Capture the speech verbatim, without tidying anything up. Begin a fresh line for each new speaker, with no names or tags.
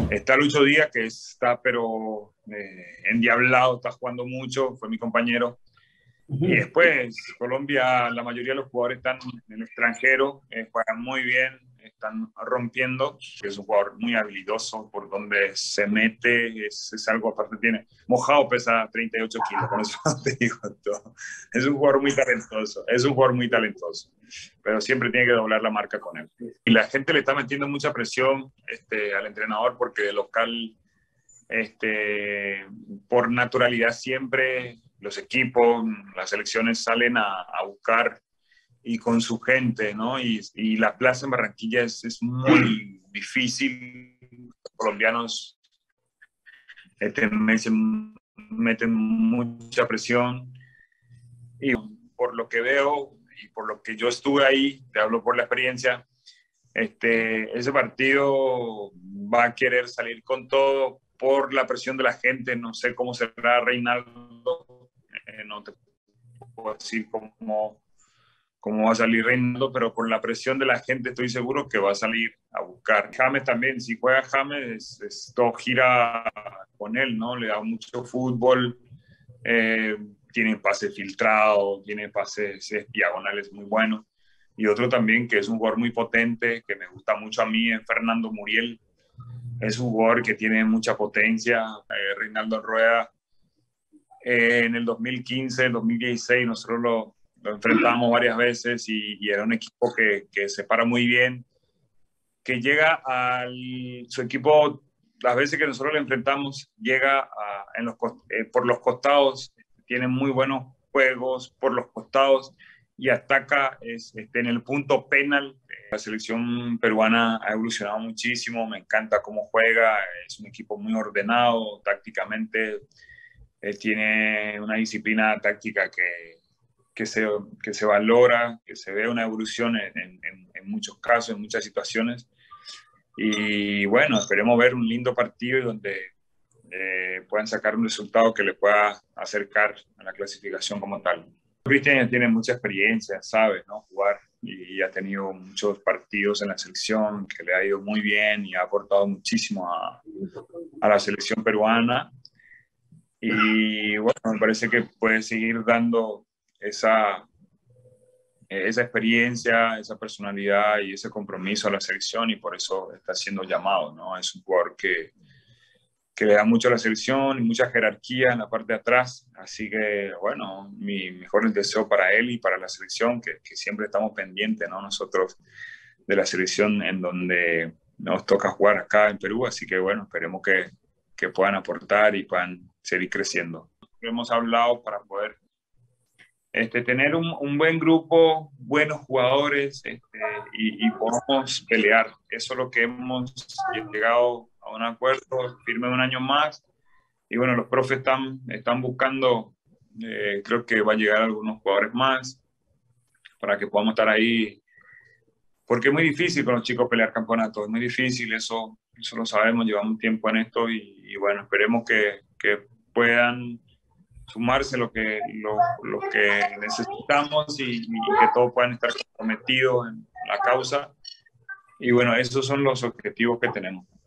Está Lucho Díaz, que está pero eh, endiablado, está jugando mucho, fue mi compañero. Y
Ujú.
después, Colombia, la mayoría de los jugadores están en el extranjero, eh, juegan muy bien, están rompiendo. Es un jugador muy habilidoso, por donde se mete, es, es algo aparte. Tiene mojado, pesa treinta y ocho kilos, con eso te digo todo. Es un jugador muy talentoso, es un jugador muy talentoso, pero siempre tiene que doblar la marca con él. Y la gente le está metiendo mucha presión este, al entrenador porque de local, este, por naturalidad siempre los equipos, las selecciones salen a, a buscar y con su gente, ¿no? Y, y la plaza en Barranquilla es, es muy difícil. Los colombianos este, meten, meten mucha presión y por lo que veo y por lo que yo estuve ahí, te hablo por la experiencia, este, ese partido va a querer salir con todo por la presión de la gente. No sé cómo será Reinaldo, eh, no te puedo decir cómo, cómo va a salir Reinaldo, pero por la presión de la gente estoy seguro que va a salir a buscar. James también, si juega James, es, todo gira con él, ¿no? Le da mucho fútbol, eh, tiene pases filtrados, tiene pases eh, diagonales muy buenos. Y otro también que es un jugador muy potente, que me gusta mucho a mí, es Fernando Muriel. Es un jugador que tiene mucha potencia. Eh, Reinaldo Rueda, eh, en el dos mil quince, dos mil dieciséis, nosotros lo, lo enfrentamos varias veces y, y era un equipo que, que se para muy bien, que llega al su equipo, las veces que nosotros lo enfrentamos, llega a, en los, eh, por los costados, tiene muy buenos juegos por los costados y ataca es, este, en el punto penal. La selección peruana ha evolucionado muchísimo, me encanta cómo juega, es un equipo muy ordenado tácticamente, él tiene una disciplina táctica que, que, se, que se valora, que se ve una evolución en, en, en muchos casos, en muchas situaciones. Y bueno, esperemos ver un lindo partido donde eh, puedan sacar un resultado que le pueda acercar a la clasificación como tal. Cristian tiene mucha experiencia, sabe, ¿no? Jugar y ha tenido muchos partidos en la selección que le ha ido muy bien y ha aportado muchísimo a, a la selección peruana. Y bueno, me parece que puede seguir dando esa, esa experiencia, esa personalidad y ese compromiso a la selección y por eso está siendo llamado, ¿no? Es un jugador que, que le da mucho a la selección y mucha jerarquía en la parte de atrás. Así que, bueno, mi mejor deseo para él y para la selección, que, que siempre estamos pendientes, ¿no? Nosotros de la selección en donde nos toca jugar acá en Perú. Así que, bueno, esperemos que, que puedan aportar y puedan seguir creciendo. Hemos hablado para poder este, tener un, un buen grupo, buenos jugadores este, y, y podamos pelear. Eso es lo que hemos llegado a un acuerdo firme de un año más. Y bueno, los profes están, están buscando, eh, creo que va a llegar algunos jugadores más para que podamos estar ahí. Porque es muy difícil con los chicos pelear campeonatos, es muy difícil, eso, eso lo sabemos, llevamos tiempo en esto y, y bueno, esperemos que, que puedan sumarse lo que, lo, lo que necesitamos y, y, que todos puedan estar comprometidos en la causa. Y bueno, esos son los objetivos que tenemos.